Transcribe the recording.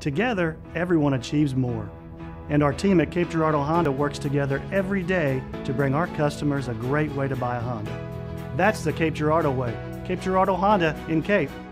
Together, everyone achieves more. And our team at Cape Girardeau Honda works together every day to bring our customers a great way to buy a Honda. That's the Cape Girardeau way. Cape Girardeau Honda in Cape.